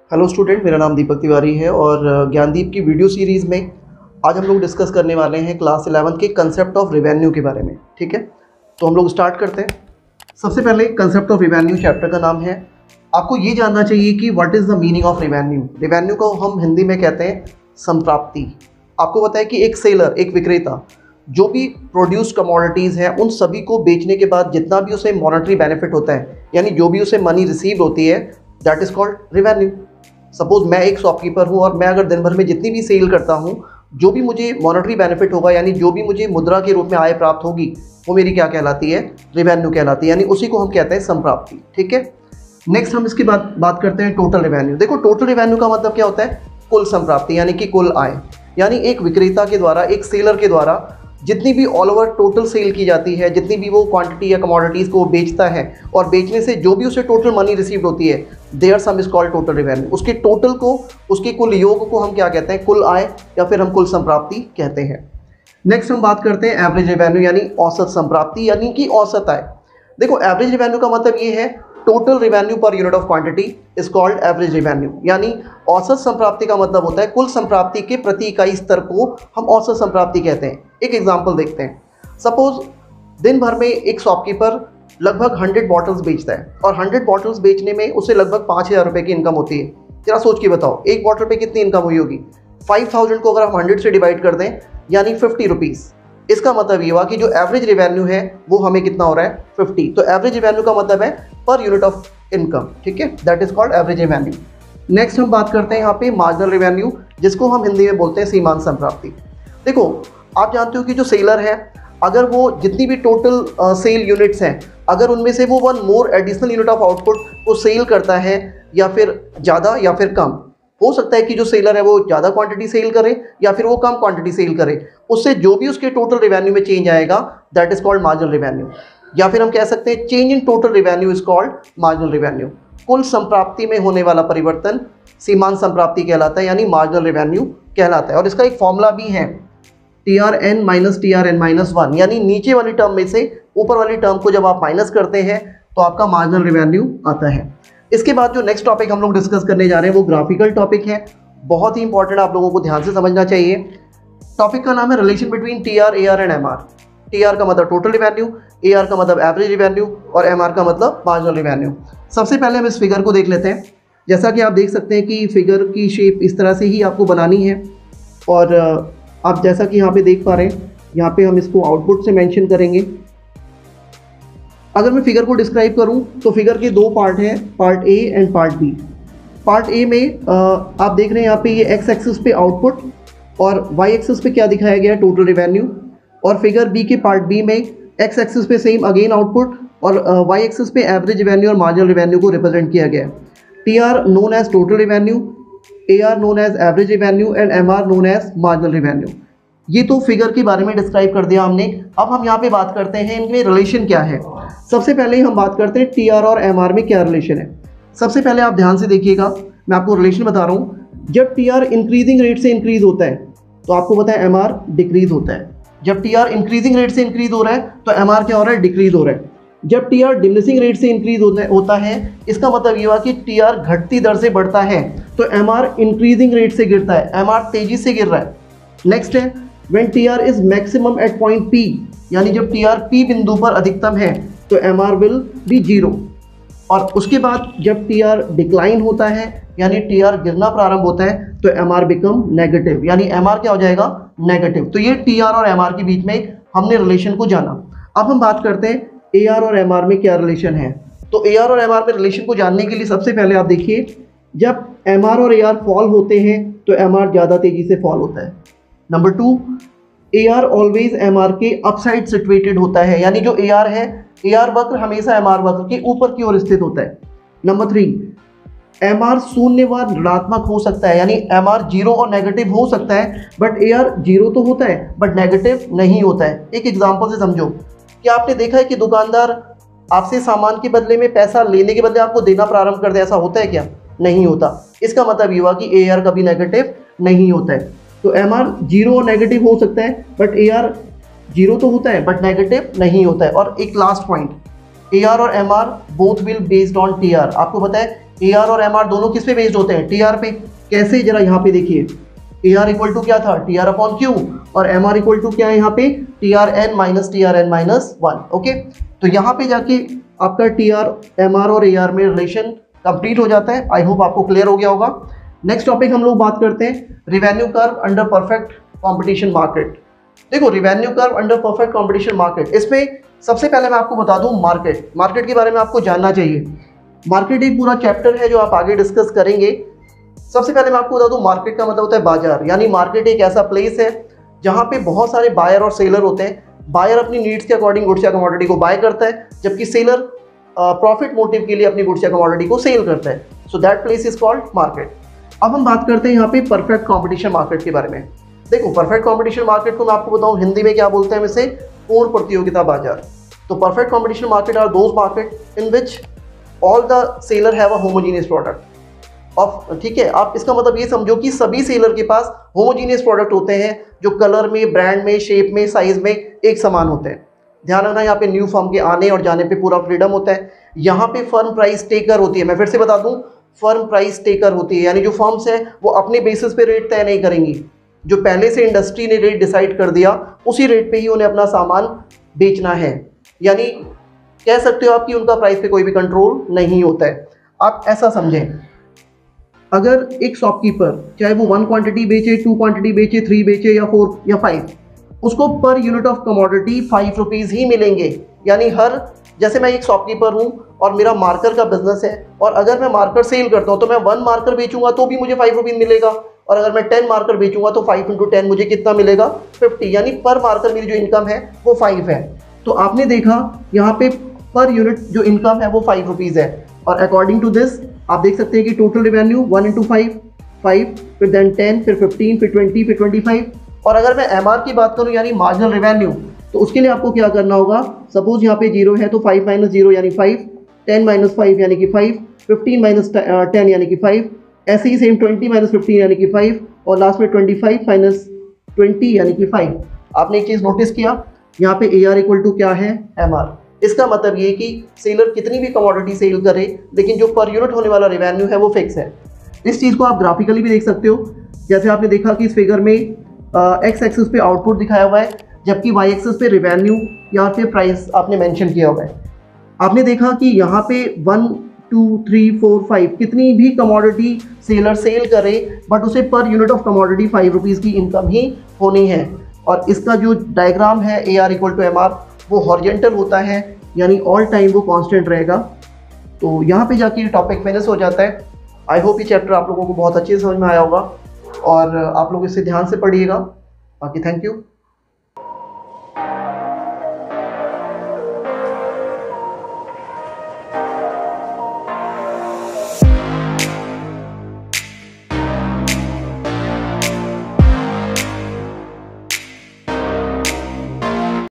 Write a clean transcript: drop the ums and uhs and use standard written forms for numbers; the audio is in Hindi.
हेलो स्टूडेंट, मेरा नाम दीपक तिवारी है और ज्ञानदीप की वीडियो सीरीज़ में आज हम लोग डिस्कस करने वाले हैं क्लास 11 के कंसेप्ट ऑफ रिवेन्यू के बारे में। ठीक है, तो हम लोग स्टार्ट करते हैं। सबसे पहले कंसेप्ट ऑफ रिवेन्यू चैप्टर का नाम है। आपको ये जानना चाहिए कि what is the meaning of revenue. Revenue को हम हिंदी में कहते हैं संप्राप्ति। आपको पता है कि एक सेलर, एक विक्रेता जो भी प्रोड्यूस्ड कमोडिटीज़ हैं उन सभी को बेचने के बाद जितना भी उसे मॉनेटरी बेनिफिट होता है, यानी जो भी उसे मनी रिसीव होती है, that is called revenue. Suppose मैं एक शॉपकीपर हूँ और मैं अगर दिन भर में जितनी भी सेल करता हूँ, जो भी मुझे मॉनेटरी बेनिफिट होगा, यानी जो भी मुझे मुद्रा के रूप में आय प्राप्त होगी, वो मेरी क्या कहलाती है? रिवेन्यू कहलाती है, यानी उसी को हम कहते हैं संप्राप्ति। ठीक है, नेक्स्ट हम इसके बाद बात करते हैं टोटल रिवेन्यू। देखो, टोटल रिवेन्यू का मतलब क्या होता है? कुल संप्राप्ति, यानी कि कुल आय। यानी एक विक्रेता के द्वारा, एक सेलर के द्वारा जितनी भी ऑल ओवर टोटल सेल की जाती है, जितनी भी वो क्वांटिटी या कमोडिटीज़ को बेचता है और बेचने से जो भी उसे टोटल मनी रिसीव होती है, their sum is called total revenue. उसके टोटल को, उसके कुल योग को हम क्या कहते हैं? कुल आय, या फिर हम कुल संप्राप्ति कहते हैं। नेक्स्ट हम बात करते हैं एवरेज रिवेन्यू, यानी औसत संप्राप्ति, यानी कि औसत आय। देखो, एवरेज रिवेन्यू का मतलब ये है टोटल रिवेन्यू पर unit of quantity is called average revenue. यानी औसत संप्राप्ति का मतलब होता है कुल संप्राप्ति के प्रति इकाई स्तर को हम औसत संप्राप्ति कहते हैं। एक एग्जांपल देखते हैं। सपोज दिन भर में एक शॉपकीपर लगभग 100 बॉटल्स बेचता है और 100 बॉटल्स बेचने में उसे लगभग 5,000 रुपये की इनकम होती है। जरा सोच के बताओ, एक बॉटल पे कितनी इनकम हुई होगी? 5,000 को अगर हम 100 से डिवाइड कर दें, यानी 50 रुपीज़। इसका मतलब ये हुआ कि जो एवरेज रिवेन्यू है वो हमें कितना हो रहा है? 50। तो एवरेज रिवेन्यू का मतलब है पर यूनिट ऑफ इनकम। ठीक है, that is called average revenue. Next हम बात करते हैं यहाँ पे मार्जिनल रिवेन्यू, जिसको हम हिंदी में बोलते हैं सीमांत संप्राप्ति। देखो, आप जानते हो कि जो सेलर है, अगर वो जितनी भी टोटल सेल यूनिट्स हैं, अगर उनमें से वो 1 more additional unit of output को सेल करता है, या फिर ज़्यादा या फिर कम, हो सकता है कि जो सेलर है वो ज़्यादा क्वांटिटी सेल करे या फिर वो कम क्वांटिटी सेल करे, उससे जो भी उसके टोटल रिवेन्यू में चेंज आएगा, that is called marginal revenue. या फिर हम कह सकते हैं change in total revenue is called marginal revenue. कुल संप्राप्ति में होने वाला परिवर्तन सीमांत संप्राप्ति कहलाता है, यानी मार्जिनल रिवेन्यू कहलाता है। और इसका एक फॉर्मूला भी है, TRN माइनस TRN माइनस 1, यानी नीचे वाली टर्म में से ऊपर वाली टर्म को जब आप माइनस करते हैं तो आपका मार्जिनल रिवेन्यू आता है। इसके बाद जो नेक्स्ट टॉपिक हम लोग डिस्कस करने जा रहे हैं वो ग्राफिकल टॉपिक है। बहुत ही इंपॉर्टेंट, आप लोगों को ध्यान से समझना चाहिए। टॉपिक का नाम है relation between TR, AR and MR। TR का मतलब टोटल रिवेन्यू, AR का मतलब एवरेज रिवेन्यू और MR का मतलब मार्जिनल रिवेन्यू। सबसे पहले हम इस फिगर को देख लेते हैं। जैसा कि आप देख सकते हैं कि फिगर की शेप इस तरह से ही आपको बनानी है, और आप जैसा कि यहाँ पे देख पा रहे हैं, यहाँ पे हम इसको आउटपुट से मेंशन करेंगे। अगर मैं फिगर को डिस्क्राइब करूं तो फिगर के 2 पार्ट हैं, part A and part B। Part A में आप देख रहे हैं यहाँ पे ये एक्स एक्सिस पे आउटपुट और वाई एक्सिस पे क्या दिखाया गया है? Total revenue. और फिगर B के पार्ट B में एक्स एक्सिस पे सेम अगेन आउटपुट और वाई एक्सिस पे एवरेज रिवेन्यू और मार्जिनल रिवेन्यू को रिप्रेजेंट किया गया है। TR known as total revenue, AR known as average revenue and MR known as marginal revenue. ये तो फिगर के बारे में डिस्क्राइब कर दिया हमने। अब हम यहाँ पे बात करते हैं इनमें रिलेशन क्या है। सबसे पहले हम बात करते हैं TR और MR में क्या रिलेशन है। सबसे पहले आप ध्यान से देखिएगा, मैं आपको रिलेशन बता रहा हूँ। जब TR इंक्रीजिंग रेट से इंक्रीज होता है तो आपको पता है MR डिक्रीज होता है। जब TR इंक्रीजिंग रेट से इंक्रीज हो रहा है तो MR क्या हो रहा है? डिक्रीज हो रहा है। जब TR डिमिनिशिंग रेट से इंक्रीज होता है, इसका मतलब ये हुआ कि TR घटती दर से बढ़ता है तो MR इंक्रीजिंग रेट से गिरता है, MR तेजी से गिर रहा है। नेक्स्ट है when TR is maximum at point P, यानी जब TR P बिंदु पर अधिकतम है तो MR विल बी 0। और उसके बाद जब TR डिक्लाइन होता है, यानी TR गिरना प्रारंभ होता है, तो MR बिकम नेगेटिव, यानी MR क्या हो जाएगा? नेगेटिव। तो ये TR और MR के बीच में हमने रिलेशन को जाना। अब हम बात करते हैं AR और MR में क्या रिलेशन है। तो AR और MR में रिलेशन को जानने के लिए सबसे पहले आप देखिए, जब MR और AR फॉल होते हैं तो MR ज़्यादा तेजी से फॉल होता है। नंबर 2, AR ऑलवेज MR के अपसाइड सिचुएटेड होता है, यानी जो AR है, AR वक्र हमेशा MR वक्र के ऊपर की ओर स्थित होता है। नंबर 3, MR शून्य व ऋणात्मक हो सकता है, यानी MR 0 और नेगेटिव हो सकता है, बट AR 0 तो होता है बट नेगेटिव नहीं होता है। एक एग्जांपल से समझो, क्या आपने देखा है कि दुकानदार आपसे सामान के बदले में पैसा लेने के बदले आपको देना प्रारंभ कर दे? ऐसा होता है क्या? नहीं होता। इसका मतलब ये हुआ कि AR कभी नेगेटिव नहीं होता है। तो MR 0 और नेगेटिव हो सकता है बट AR 0 तो होता है बट नेगेटिव नहीं होता है। और एक लास्ट पॉइंट, AR और MR both will based on TR। आपको पता है AR और MR दोनों किस पे बेस्ड होते हैं? TR पे। कैसे, जरा यहाँ पे देखिए, AR इक्वल टू क्या था? TR अपॉन Q, और MR इक्वल टू क्या है यहाँ पे? TRN minus TRN minus 1। Okay, तो यहाँ पे जाके आपका TR, MR और AR में रिलेशन कंप्लीट हो जाता है। आई होप आपको क्लियर हो गया होगा। नेक्स्ट टॉपिक हम लोग बात करते हैं revenue curve under perfect competition market. देखो, revenue curve under perfect competition market, इसमें सबसे पहले मैं आपको बता दूं मार्केट के बारे में आपको जानना चाहिए। मार्केट एक पूरा चैप्टर है जो आप आगे डिस्कस करेंगे। सबसे पहले मैं आपको बता दूं, मार्केट का मतलब होता है बाजार, यानी मार्केट एक ऐसा प्लेस है जहां पे बहुत सारे बायर और सेलर होते हैं। बायर अपनी नीड्स के अकॉर्डिंग गुड्स या कमोडिटी को बाय करता है, जबकि सेलर प्रॉफिट मोटिव के लिए अपनी गुड्स या कमोडिटी को सेल करता है। So that place is called market. अब हम बात करते हैं यहाँ पे परफेक्ट कॉम्पिटिशन मार्केट के बारे में। देखो, परफेक्ट कॉम्पिटिशन मार्केट को मैं आपको बताऊं हिंदी में क्या बोलते हैं वैसे, पूर्ण प्रतियोगिता बाजार। तो perfect competition market are those market in which all the seller have a homogeneous product of, ठीक है। आप इसका मतलब ये समझो कि सभी सेलर के पास होमोजीनियस प्रोडक्ट होते हैं जो कलर में, ब्रांड में, शेप में, साइज में एक समान होते हैं। ध्यान रखना, यहाँ पे न्यू फर्म के आने और जाने पे पूरा फ्रीडम होता है। यहाँ पे फर्म प्राइस टेकर होती है। मैं फिर से बता दूं, फर्म प्राइस टेकर होती है, यानी जो फर्म्स हैं वो अपने बेसिस पे रेट तय नहीं करेंगी। जो पहले से इंडस्ट्री ने रेट डिसाइड कर दिया, उसी रेट पे ही उन्हें अपना सामान बेचना है। यानी कह सकते हो आप कि उनका प्राइस पे कोई भी कंट्रोल नहीं होता है। आप ऐसा समझें, अगर एक शॉपकीपर चाहे वो 1 क्वांटिटी बेचे, 2 क्वांटिटी बेचे, 3 बेचे या 4 या 5, उसको पर यूनिट ऑफ कमोडिटी 5 रुपीज़ ही मिलेंगे। यानी हर, जैसे मैं एक शॉपकीपर हूँ और मेरा मार्कर का बिजनेस है, और अगर मैं मार्कर सेल करता हूँ तो मैं 1 मार्कर बेचूंगा तो भी मुझे 5 रुपीज़ मिलेगा, और अगर मैं 10 मार्कर बेचूंगा तो 5 × 10 मुझे कितना मिलेगा? 50। यानी पर मार्कर मेरी जो इनकम है वो 5 है। तो आपने देखा यहाँ पे पर यूनिट जो इनकम है वो 5 रुपीज़ है। और अकॉर्डिंग टू दिस आप देख सकते हैं कि टोटल रेवेन्यू 1 × 5, 5, फिर देन 10, फिर 15, फिर 20, फिर 25। और अगर मैं MR की बात करूं यानी मार्जिनल रेवेन्यू, तो उसके लिए आपको क्या करना होगा? सपोज यहाँ पे 0 है तो 5 - 0 यानी 5, 10 - 5 यानी कि 5, 15 - 10 यानी कि 5, ऐसे ही सेम 20 - 15 यानी कि 5, और लास्ट में 25 - 20 यानी कि 5। आपने एक चीज़ नोटिस किया, यहाँ पे AR इक्वल टू क्या है? MR। इसका मतलब ये कि सेलर कितनी भी कमोडिटी सेल करे, लेकिन जो पर यूनिट होने वाला रेवेन्यू है वो फिक्स है। इस चीज़ को आप ग्राफिकली भी देख सकते हो। जैसे आपने देखा कि इस फिगर में एक्स एक्सिस पे आउटपुट दिखाया हुआ है, जबकि वाई एक्सिस पे रेवेन्यू या फिर प्राइस आपने मेंशन किया हुआ है। आपने देखा कि यहाँ पे 1, 2, 3, 4, 5 कितनी भी कमोडिटी सेलर सेल करे, बट उसे पर यूनिट ऑफ कमोडिटी 5 रुपीज़ की इनकम ही होनी है। और इसका जो डायग्राम है AR इक्वल टू MR, वो हॉरिजेंटल होता है, यानी ऑल टाइम वो कांस्टेंट रहेगा। तो यहाँ पे जाके ये टॉपिक फिनिश हो जाता है। आई होप ये चैप्टर आप लोगों को बहुत अच्छे से समझ में आया होगा, और आप लोग इसे ध्यान से पढ़िएगा। बाकी थैंक यू।